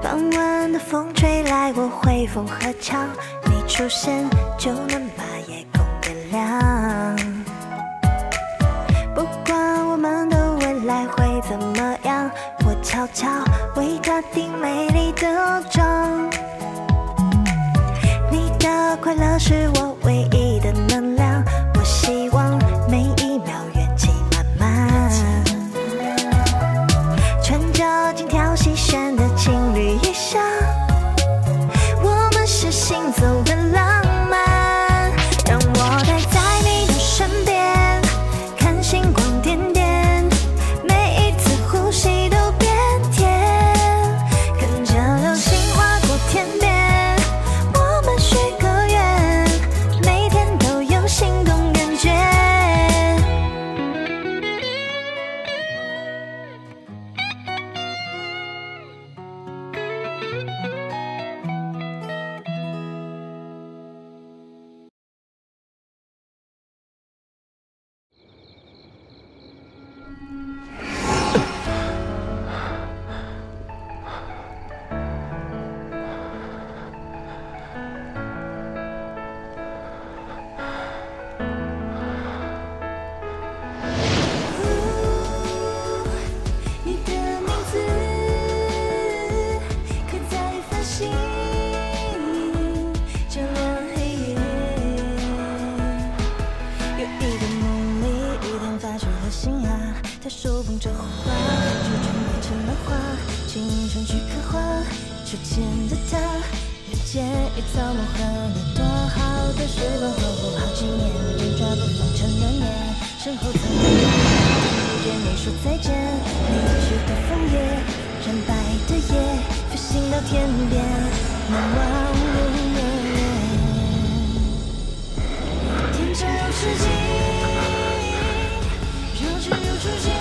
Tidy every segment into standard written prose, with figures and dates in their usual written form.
傍晚的风吹来，我会风和墙，你出现就能把夜空点亮。不管我们的未来会怎么样，我悄悄为它定美丽的章。你的快乐是我唯一的能量，我希望每一秒元气满满。穿着精挑细选的情侣衣裳，我们是行走的浪漫。让我待在你的身边，看星光点点，每一次呼吸都变甜，跟着流星划过天边，我们许个愿，每天都有心动感觉。你的名字刻在繁星照亮黑夜。有一个梦里，一天发出了新芽，它手捧着花，最终变成了花，青春去刻画手牵着它，人间一草梦幻了多好的时光，呵护好几年，挣扎不放成了年，身后曾有对你说再见，离去的枫叶，染白的夜，飞行到天边，难忘如年。天长又世纪，若只有初见，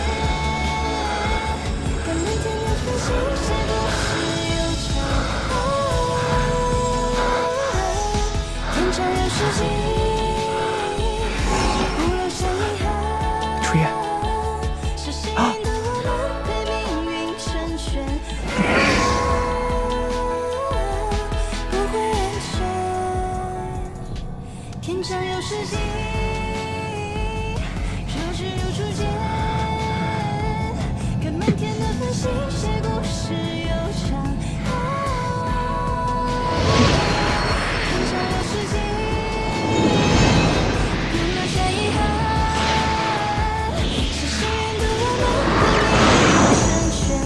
看满天的繁星，谁故事悠长。天长又世纪，不留下遗憾。 初夜。 是幸运的我们被命运成全，不会安全。天长又世纪，若只有初见，看满天的繁星，谁故事悠长。天长又世纪，不留下遗憾。是幸运的我们被命运成全。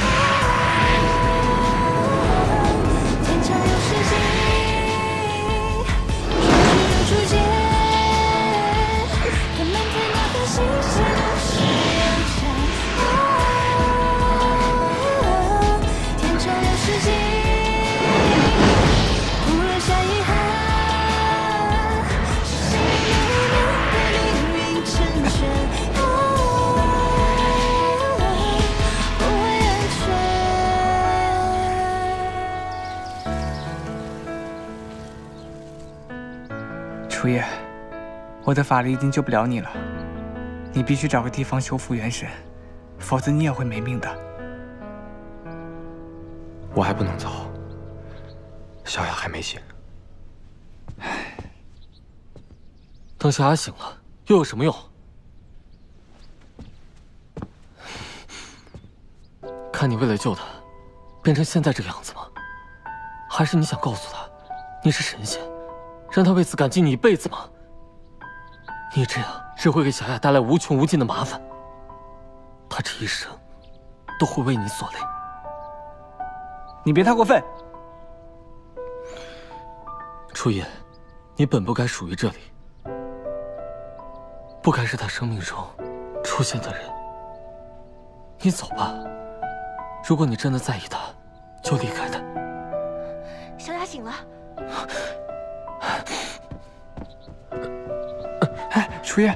天长又世纪，若只有初见，看满天的繁星，谁故事悠长。天长又世纪，不留下遗憾。是幸运的我们被命运成全，不会安全。 初夜，我的法力已经救不了你了，你必须找个地方修复元神，否则你也会没命的。 我还不能走，小雅还没醒。 等小雅醒了，又有什么用？看你为了救她，变成现在这个样子吗？还是你想告诉她，你是神仙，让她为此感激你一辈子吗？你这样只会给小雅带来无穷无尽的麻烦，她这一生都会为你所累。 你别太过分。 初夜，你本不该属于这里，不该是她生命中出现的人。你走吧，如果你真的在意她，就离开她。 小雅醒了。 哎，初夜，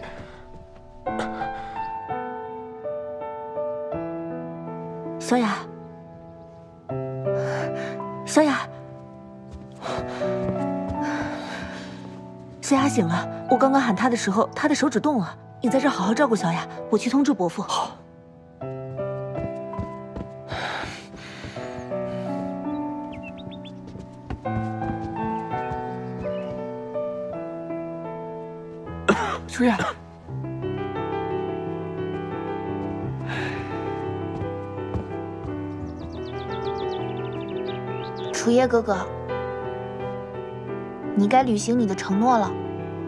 小雅，小雅，小雅醒了。我刚刚喊她的时候，她的手指动了。你在这好好照顾小雅，我去通知伯父。 好。 楚夜， 楚夜哥哥，你该履行你的承诺了。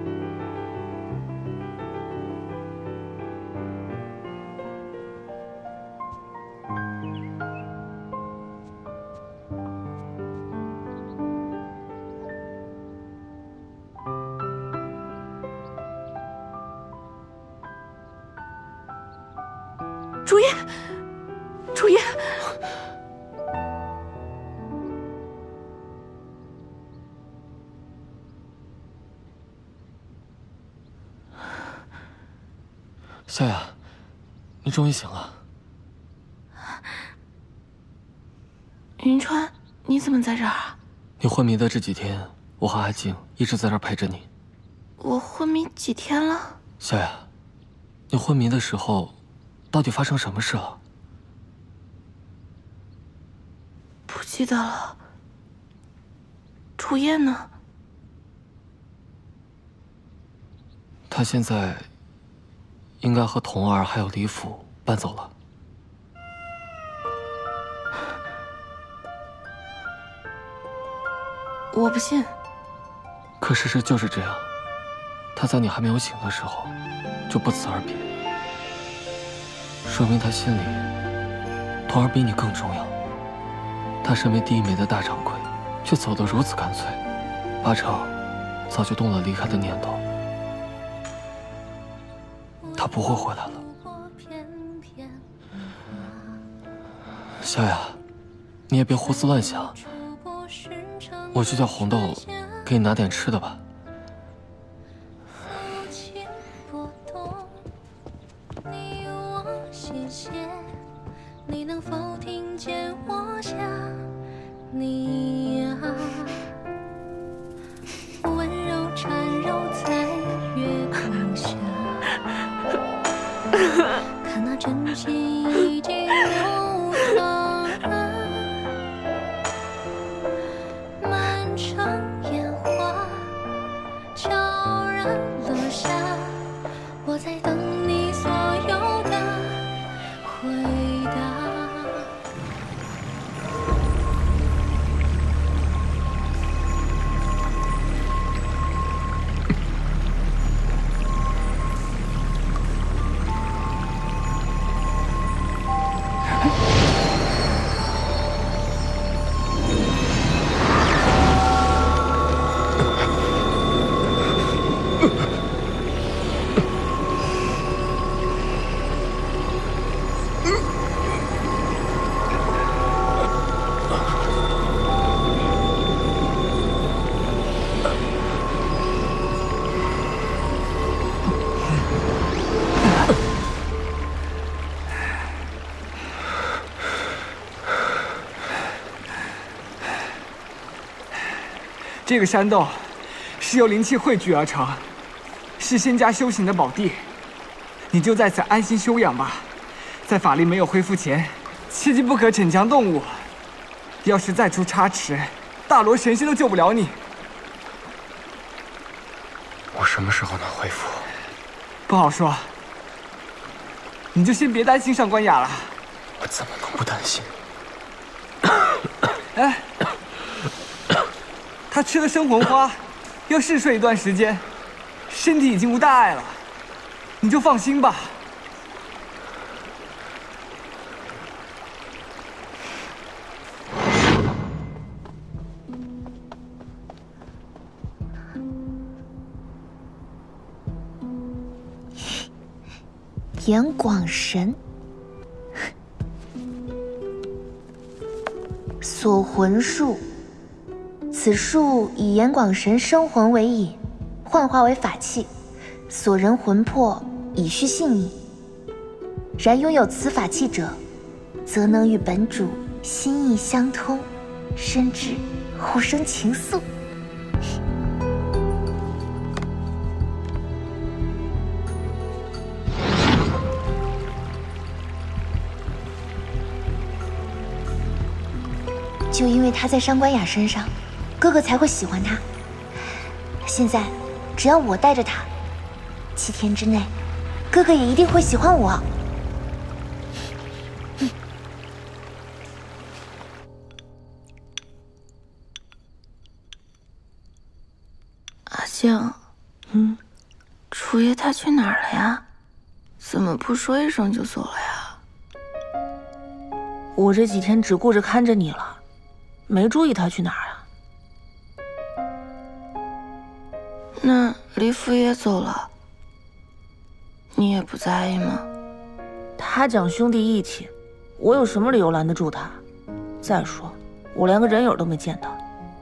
楚夜，楚夜， 夏雅，你终于醒了。 云川，你怎么在这儿啊？ 你昏迷的这几天，我和阿静一直在这儿陪着你。 我昏迷几天了？ 夏雅，你昏迷的时候，到底发生什么事了？ 不记得了。楚夜呢？ 他现在应该和童儿还有李府搬走了。 我不信。 可事实就是这样，他在你还没有醒的时候就不辞而别，说明他心里童儿比你更重要。他身为第一美的大掌柜，却走得如此干脆，八成早就动了离开的念头。他不会回来了。夏雅，你也别胡思乱想，我去叫红豆给你拿点吃的吧。 你能否听见我想你啊？温柔缠绕在月光下，看那真心已经流淌啊，满城烟花悄然落下，我在等你所有的回答。 这个山洞是由灵气汇聚而成，是仙家修行的宝地。你就在此安心休养吧，在法力没有恢复前，切记不可逞强动武。要是再出差池，大罗神仙都救不了你。 我什么时候能恢复？ 不好说，你就先别担心上官雅了。 我怎么能不担心？ 哎，他吃了生魂花，要嗜睡一段时间，身体已经无大碍了，你就放心吧。 延广神，锁魂术。此术以延广神生魂为引，幻化为法器，锁人魂魄，以续性命。然拥有此法器者，则能与本主心意相通，深至互生情愫。就因为他在上官雅身上，哥哥才会喜欢他。现在，只要我带着他， 7天之内，哥哥也一定会喜欢我。 阿静，楚夜他去哪儿了呀？怎么不说一声就走了呀？ 我这几天只顾着看着你了，没注意他去哪儿啊。 那李府也走了，你也不在意吗？ 他讲兄弟义气，我有什么理由拦得住他？再说，我连个人影都没见到。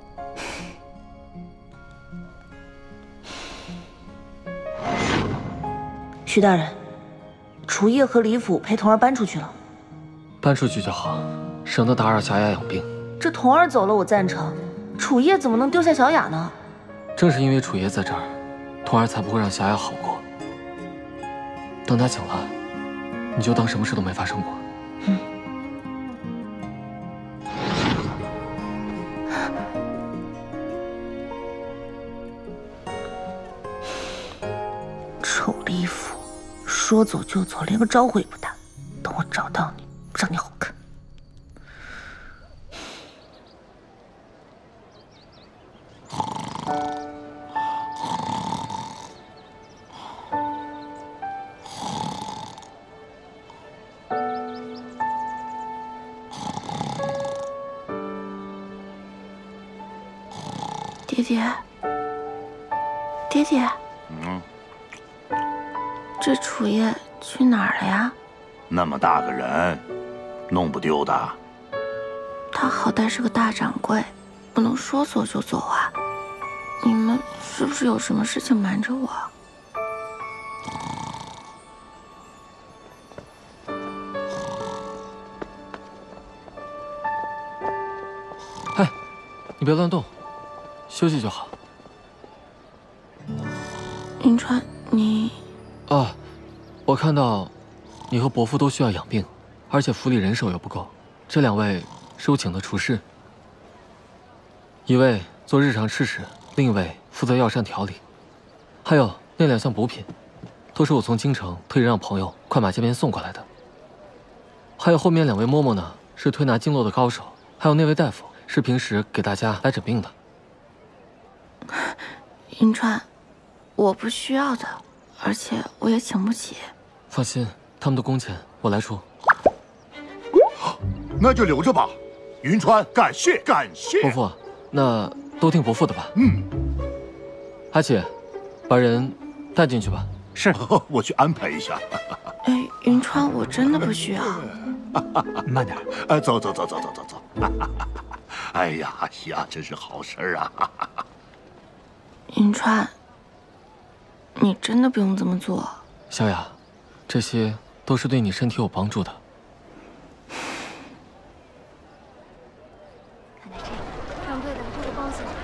徐大人，楚夜和李府陪童儿搬出去了。 搬出去就好，省得打扰小雅养病。 这童儿走了我赞成，楚夜怎么能丢下小雅呢？ 正是因为楚夜在这儿，童儿才不会让小雅好过。等他醒了，你就当什么事都没发生过。 臭李府，说走就走，连个招呼也不打。等我找到你，让你好看。 爹爹，爹爹，这楚夜去哪儿了呀？ 那么大个人，弄不丢的。 他好歹是个大掌柜，不能说走就走啊！你们是不是有什么事情瞒着我？ 哎，你别乱动，休息就好。 银川，你…… 啊，我看到你和伯父都需要养病，而且府里人手又不够。这2位是我请的厨师，一位做日常吃食，另一位负责药膳调理。还有那2项补品，都是我从京城特意让朋友快马加鞭送过来的。还有后面2位嬷嬷呢，是推拿经络的高手，还有那位大夫是平时给大家来诊病的。 银川，我不需要的，而且我也请不起。 放心，他们的工钱我来出。 那就留着吧。云川，感谢感谢。 伯父，那都听伯父的吧。阿启，把人带进去吧。 是， 我去安排一下。 哎，云川，我真的不需要。 慢点。 走。哎呀，真是好事啊！ 银川，你真的不用这么做。 小雅，这些都是对你身体有帮助的。 看来这个掌柜的不会帮死我。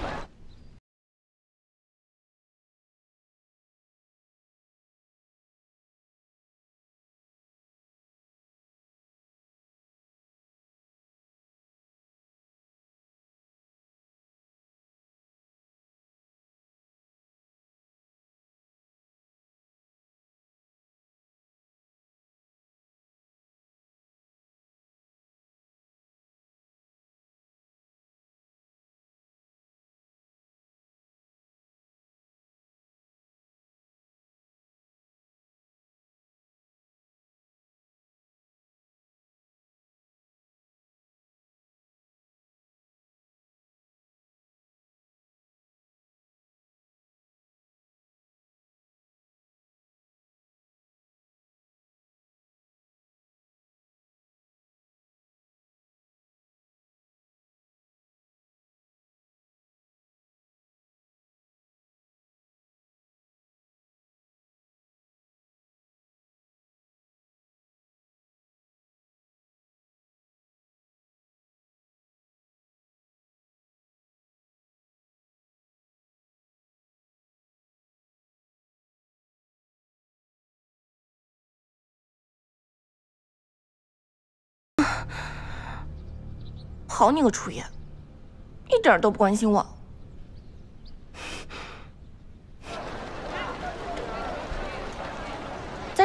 好你个楚夜，一点都不关心我。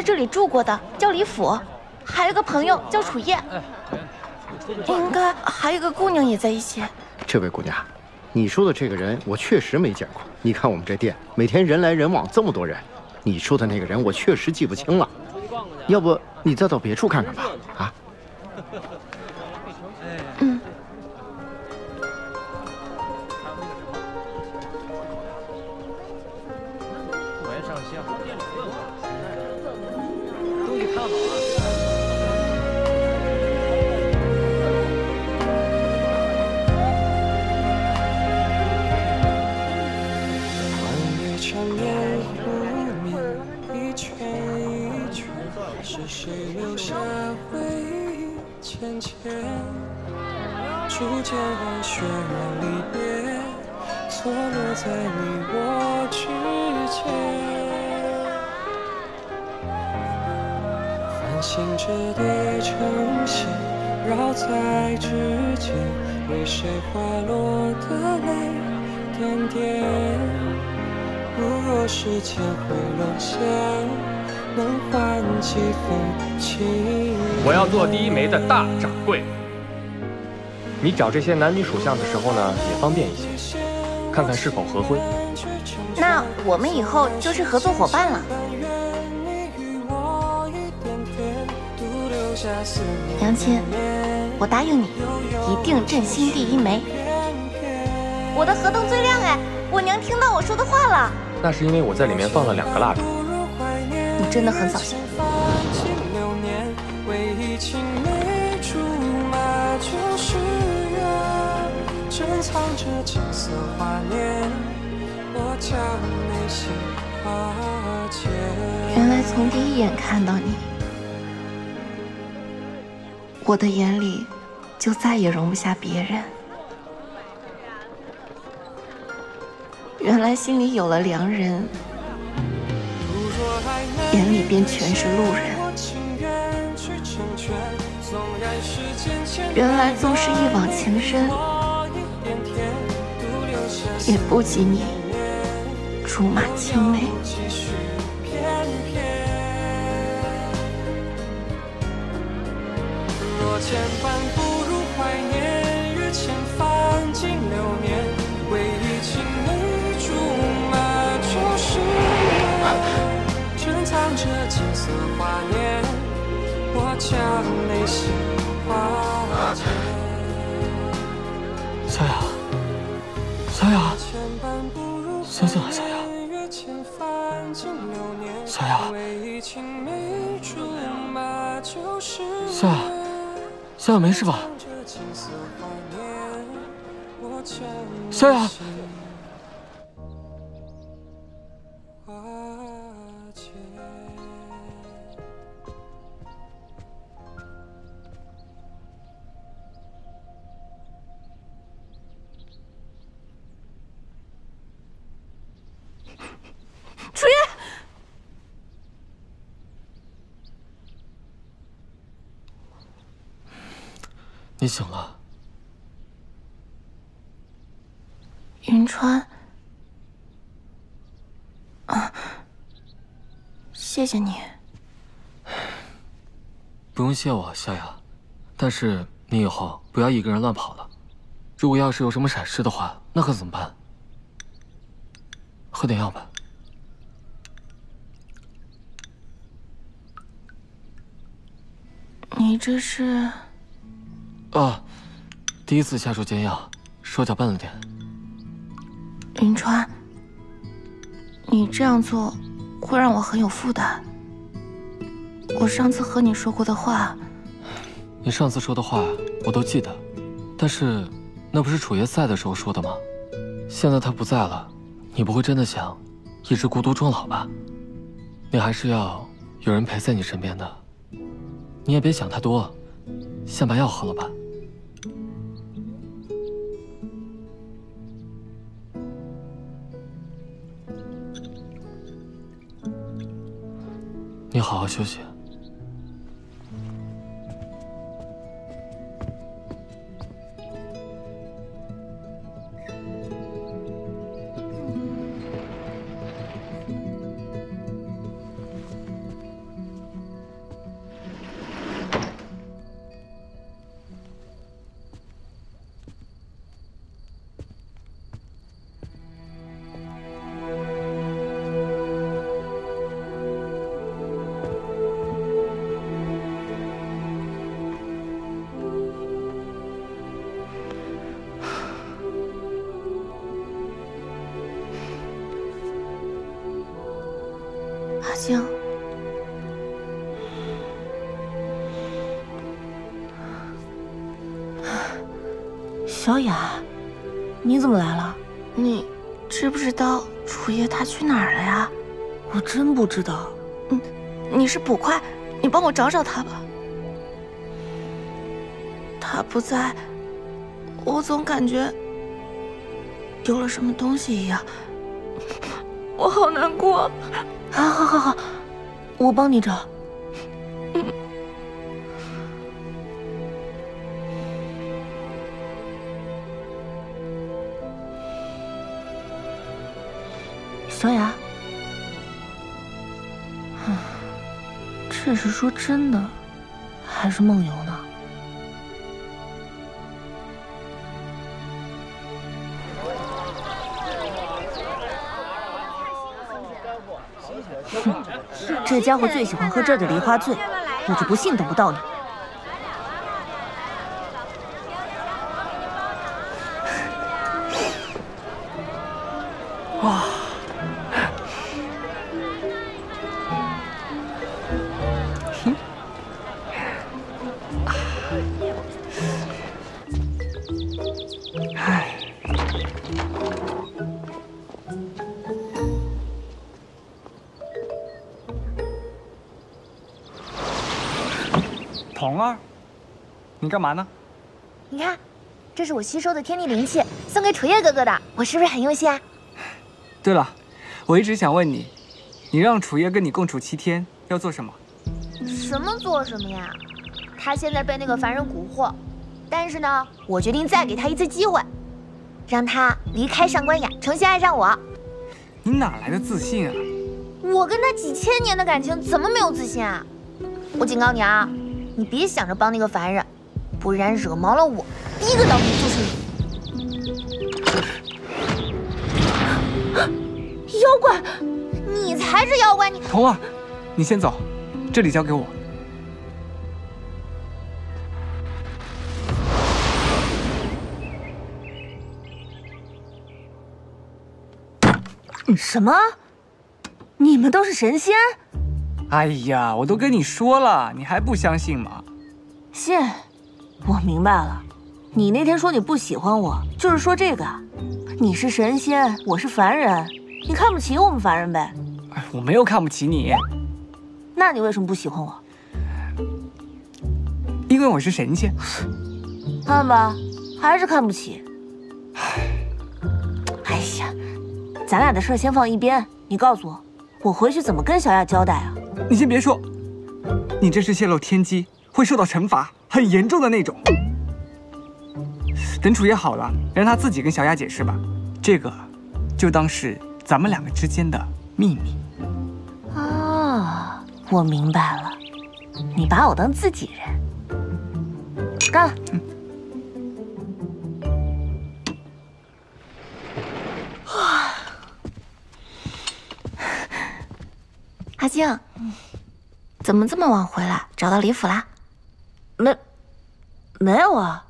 这里住过的，叫李府，还有个朋友叫楚叶，应该还有一个姑娘也在一起。 这位姑娘，你说的这个人我确实没见过。你看我们这店每天人来人往，这么多人，你说的那个人我确实记不清了。要不你再到别处看看吧？啊？ 嗯。 我也上线了。东西看好啊。 是谁留下回忆浅浅，逐渐寒暄离别，错落在你我之间。繁星折叠成线，绕在指尖，为谁滑落的泪点点。如若时间会沦陷，能换几分情。 我要做第一枚的大掌柜。你找这些男女属相的时候呢，也方便一些，看看是否合婚。 那我们以后就是合作伙伴了。娘亲，我答应你，一定振兴第一枚。我的河灯最亮哎，我娘听到我说的话了。 那是因为我在里面放了2个蜡烛。 你真的很扫兴。原来从第一眼看到你，我的眼里就再也容不下别人。原来心里有了良人，眼里便全是路人。原来纵使一往情深，也不及你竹马青梅。 若牵绊不如怀念，越牵翻尽流年，唯一青梅竹马就是缘，珍藏着金色华年，我将内心化解。 小雅，小雅，醒醒啊，小雅！小雅，小雅，小雅没事吧？小雅。 楚月， 你醒了。 云川，啊，谢谢你。 不用谢我，小雅。但是你以后不要一个人乱跑了。如果要是有什么闪失的话，那可怎么办？喝点药吧。 你这是？ 啊，第一次下手煎药，手脚笨了点。 云川，你这样做会让我很有负担。我上次和你说过的话， 你上次说的话我都记得，但是那不是楚爷在的时候说的吗？现在他不在了，你不会真的想一直孤独终老吧？你还是要有人陪在你身边的。你也别想太多，先把药喝了吧。你好好休息。 静， 小雅，你怎么来了？ 你知不知道楚叶他去哪儿了呀？ 我真不知道。 你是捕快，你帮我找找他吧。他不在，我总感觉丢了什么东西一样，我好难过。 好，我帮你找。小雅，这是说真的，还是梦游呢？这家伙最喜欢喝这儿的梨花醉，我就不信等不到你。 哇！童儿，你干嘛呢？ 你看，这是我吸收的天地灵气，送给楚叶哥哥的，我是不是很用心啊？ 对了，我一直想问你，你让楚叶跟你共处7天，要做什么？ 什么做什么呀？他现在被那个凡人蛊惑，但是呢，我决定再给他一次机会，让他离开上官雅，重新爱上我。 你哪来的自信啊？ 我跟他几千年的感情，怎么没有自信啊？我警告你啊，你别想着帮那个凡人，不然惹毛了我，第一个倒霉就是你。妖怪，你才是妖怪！你童儿，你先走，这里交给我。 什么？你们都是神仙？ 哎呀，我都跟你说了，你还不相信吗？ 信，我明白了。你那天说你不喜欢我，就是说这个。你是神仙，我是凡人，你看不起我们凡人呗？ 我没有看不起你。 那你为什么不喜欢我？ 因为我是神仙。 看吧，还是看不起。哎呀，咱俩的事先放一边，你告诉我，我回去怎么跟小雅交代啊？ 你先别说，你这是泄露天机，会受到惩罚，很严重的那种。等楚叶好了，让他自己跟小雅解释吧，这个就当是咱们两个之间的秘密。 啊，我明白了，你把我当自己人。干了。 阿静，怎么这么晚回来？找到李府啦？ 没有啊。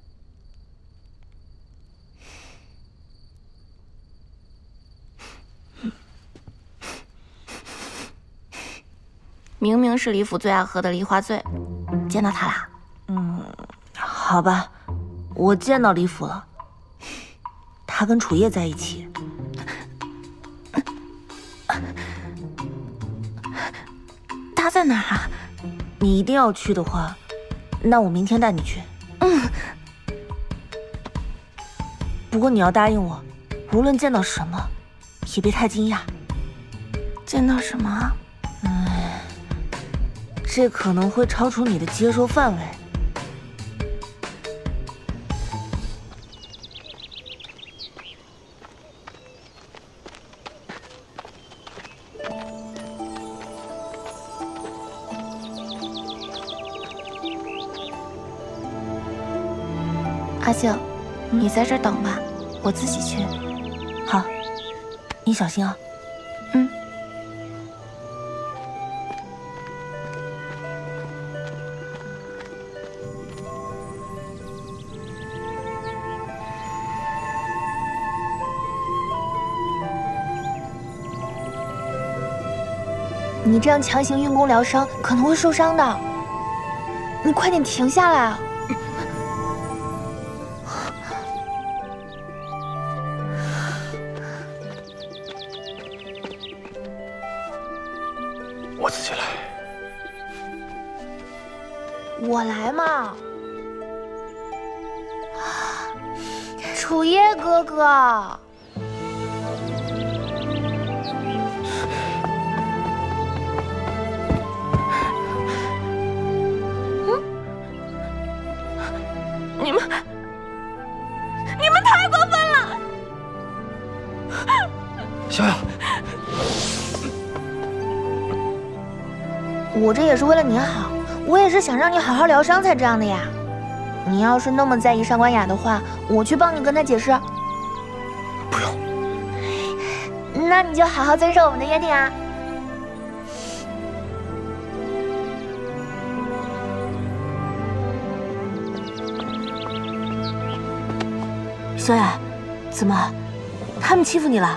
明明是李府最爱喝的梨花醉，见到他啦？ 好吧，我见到李府了，他跟楚叶在一起。 他在哪儿啊？ 你一定要去的话，那我明天带你去。不过你要答应我，无论见到什么，也别太惊讶。 见到什么？ 这可能会超出你的接受范围。 阿静，你在这儿等吧，我自己去。 好，你小心啊。 你这样强行运功疗伤可能会受伤的，你快点停下来啊！ 我自己来。 我来嘛。楚叶哥哥。 你们太过分了！ 小雅， 我这也是为了你好，我也是想让你好好疗伤才这样的呀。你要是那么在意上官雅的话，我去帮你跟他解释。 不用。 那你就好好遵守我们的约定啊。 小雅，怎么，他们欺负你了？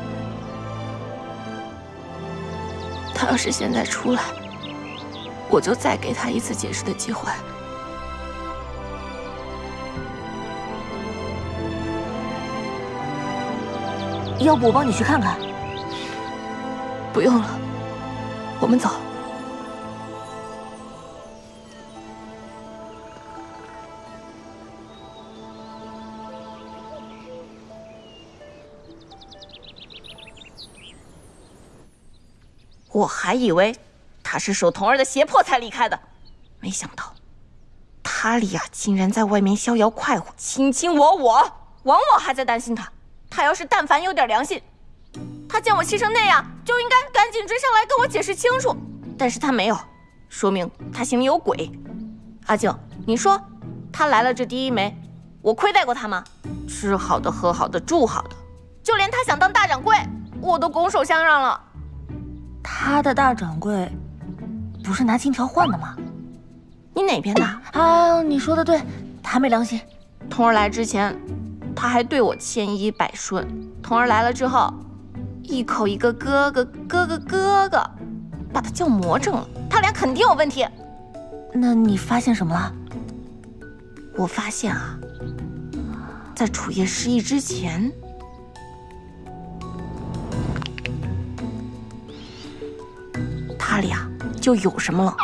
他要是现在出来，我就再给他一次解释的机会。 要不我帮你去看看？ 不用了，我们走。 我还以为他是受童儿的胁迫才离开的，没想到他俩竟然在外面逍遥快活，卿卿我我。枉我还在担心他，他要是但凡有点良心，他见我气成那样，就应该赶紧追上来跟我解释清楚。但是他没有，说明他心里有鬼。阿静，你说他来了这第一枚，我亏待过他吗？吃好的，喝好的，住好的，就连他想当大掌柜，我都拱手相让了。他的大掌柜不是拿金条换的吗？你哪边的？啊，你说的对，他没良心。童儿来之前，他还对我千依百顺。童儿来了之后，一口一个哥哥，哥哥哥哥，把他叫魔怔了。他俩肯定有问题。那你发现什么了？我发现啊，在楚叶失忆之前，他俩就有什么了。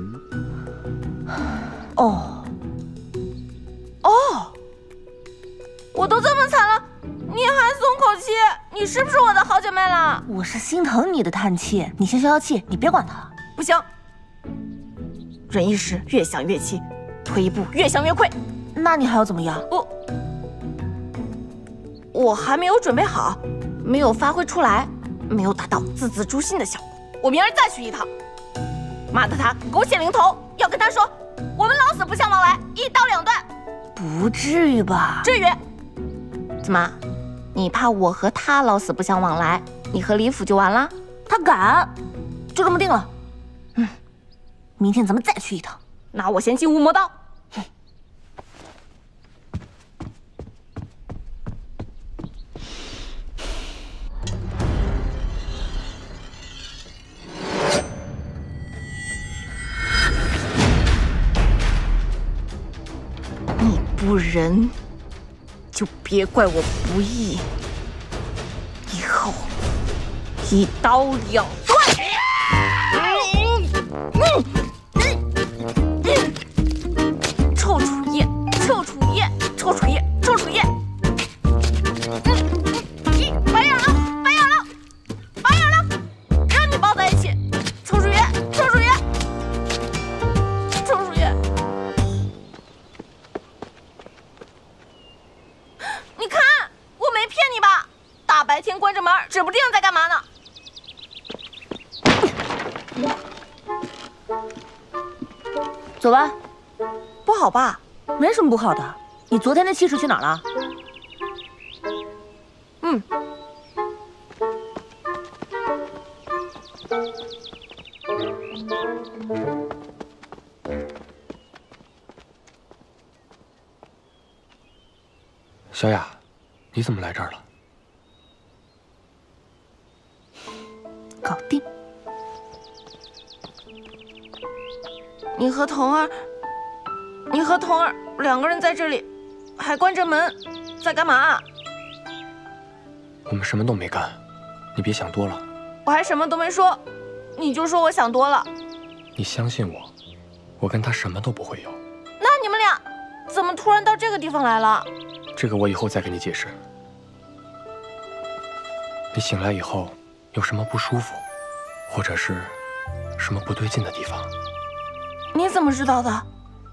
哦，我都这么惨了，你还松口气？你是不是我的好姐妹了？我是心疼你的叹气，你先消消气，你别管他了。不行，忍一时，越想越气，退一步，越想越愧。那你还要怎么样？我还没有准备好，没有发挥出来，没有达到字字诛心的效果。我明儿再去一趟，骂得他狗血淋头，要跟他说我们老死不相往来，一刀两断。不至于吧？至于。怎么，你怕我和他老死不相往来，你和李府就完了？他敢，就这么定了。明天咱们再去一趟，那我先进无魔刀。你不仁，就别怪我不义。以后一刀两断。臭楚叶，臭楚叶，臭楚叶，臭楚叶。白眼狼，白眼狼，白眼狼，让你抱在一起。臭楚叶，臭楚叶，臭楚叶。你看，我没骗你吧？大白天关着门，指不定在干嘛呢。走吧。不好吧？没什么不好的。你昨天的气势去哪儿了？ 小雅，你怎么来这儿了？ 搞定。 你和童儿两个人在这里，还关着门，在干嘛？ 我们什么都没干，你别想多了。 我还什么都没说，你就说我想多了。 你相信我，我跟他什么都不会有。 那你们俩怎么突然到这个地方来了？ 这个我以后再跟你解释。你醒来以后有什么不舒服，或者是什么不对劲的地方？ 你怎么知道的？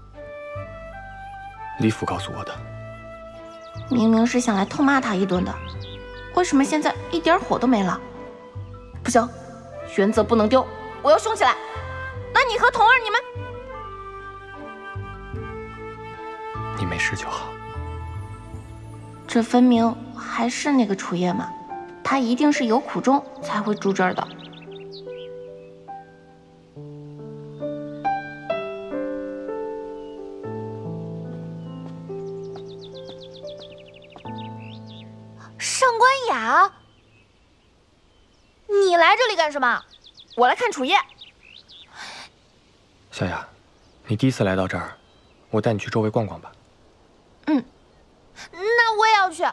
李府告诉我的。 明明是想来痛骂他一顿的，为什么现在一点火都没了？不行，原则不能丢，我要凶起来。那你和童儿你们， 你没事就好。 这分明还是那个楚夜嘛，他一定是有苦衷才会住这儿的。 上官雅，你来这里干什么？ 我来看楚夜。 小雅，你第一次来到这儿，我带你去周围逛逛吧。 嗯，那我也要去。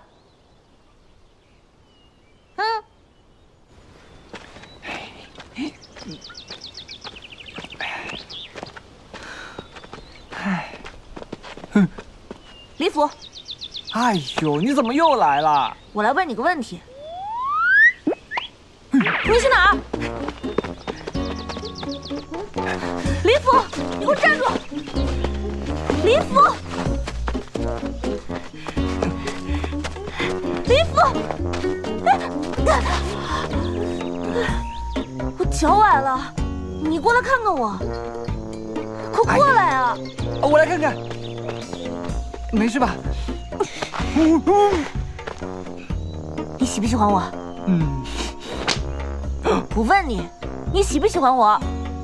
李府， 哎呦，你怎么又来了？ 我来问你个问题。你去哪儿？李府，你给我站住！李府，李府，我脚崴了，你过来看看我，快过来啊！ 我来看看，没事吧？ 你喜不喜欢我？不问你，你喜不喜欢我？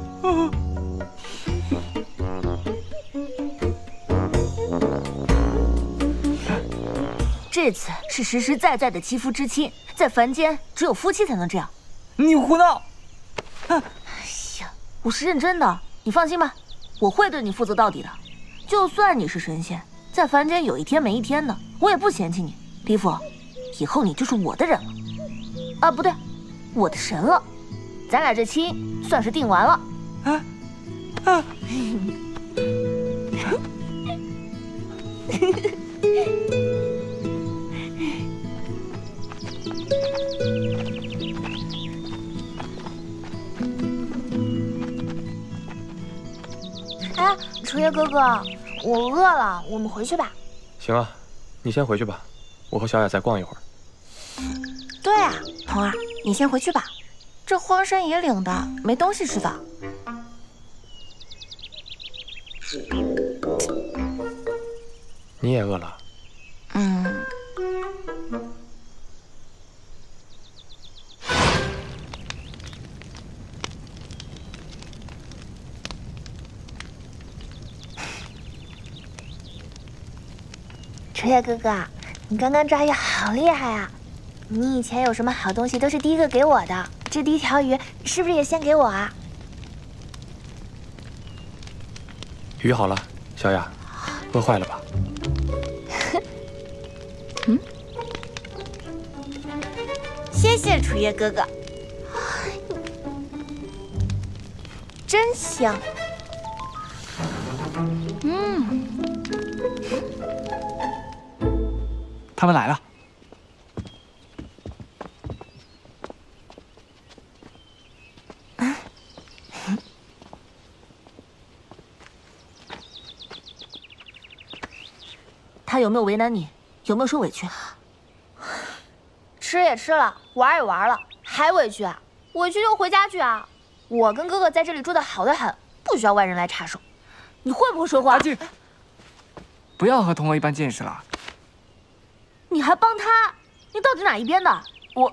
这次是实实在在的肌肤之亲，在凡间只有夫妻才能这样。 你胡闹！ 哎呀，我是认真的，你放心吧，我会对你负责到底的。就算你是神仙，在凡间有一天没一天的，我也不嫌弃你。李府，以后你就是我的人了。啊，不对，我的神了。咱俩这亲算是定完了。 哎，楚夜哥哥，我饿了，我们回去吧。 行啊，你先回去吧，我和小雅再逛一会儿。 对啊，童儿，你先回去吧，这荒山野岭的，没东西吃的。 你也饿了？ 楚夜哥哥，你刚刚抓鱼好厉害啊！你以前有什么好东西都是第一个给我的，这第一条鱼是不是也先给我啊？ 鱼好了，小雅，饿坏了吧？ 谢谢楚夜哥哥，真香。 他们来了。 他有没有为难你？有没有受委屈？ 吃也吃了，玩也玩了，还委屈啊？委屈就回家去啊！我跟哥哥在这里住的好得很，不需要外人来插手。 你会不会说话？ 阿静，不要和童儿一般见识了。 你还帮他？你到底哪一边的？ 我……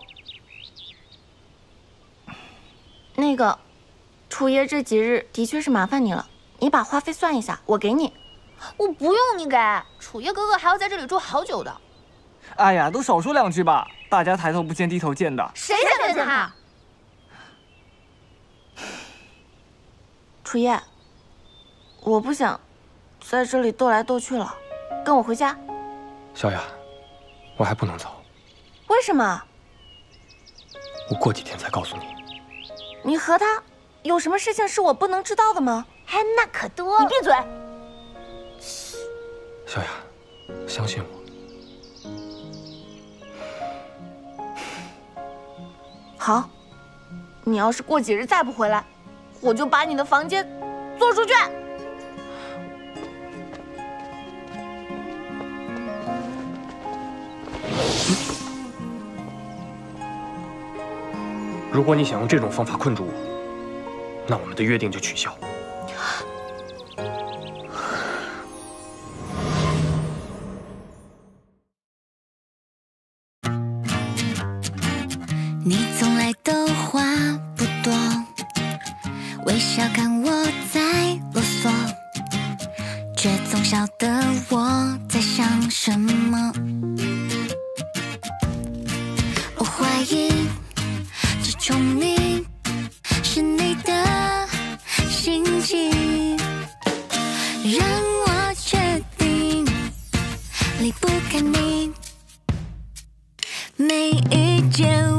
那个，楚爷这几日的确是麻烦你了，你把花费算一下，我给你。 我不用你给，楚夜哥哥还要在这里住好久的。 哎呀，都少说两句吧，大家抬头不见低头见的。 谁想见他？ 楚夜， 我不想在这里斗来斗去了，跟我回家。 小雅，我还不能走。 为什么？ 我过几天再告诉你。 你和他有什么事情是我不能知道的吗？ 那可多了。你闭嘴！ 小雅，相信我。 好，你要是过几日再不回来，我就把你的房间做出去。 如果你想用这种方法困住我，那我们的约定就取消。 你从来都话不多，微笑看我在啰嗦，却总晓得我在想什么。我怀疑这宠溺是你的心情，让我决定离不开你，每一件